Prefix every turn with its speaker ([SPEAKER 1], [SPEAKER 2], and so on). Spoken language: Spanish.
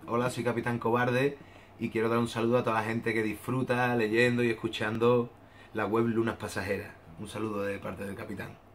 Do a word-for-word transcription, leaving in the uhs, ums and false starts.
[SPEAKER 1] Hola, soy Capitán Cobarde y quiero dar un saludo a toda la gente que disfruta leyendo y escuchando la web Lunas Pasajeras. Un saludo de parte del Capitán.